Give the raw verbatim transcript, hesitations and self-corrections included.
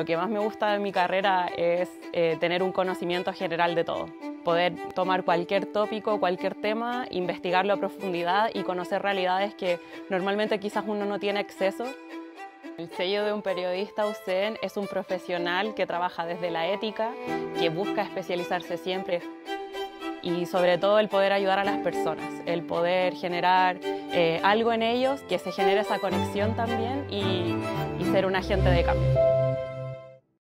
lo que más me gusta de mi carrera es eh, tener un conocimiento general de todo. Poder tomar cualquier tópico, cualquier tema, investigarlo a profundidad y conocer realidades que normalmente quizás uno no tiene acceso. El sello de un periodista U C N es un profesional que trabaja desde la ética, que busca especializarse siempre y sobre todo el poder ayudar a las personas, el poder generar eh, algo en ellos, que se genere esa conexión también y, y ser un agente de cambio.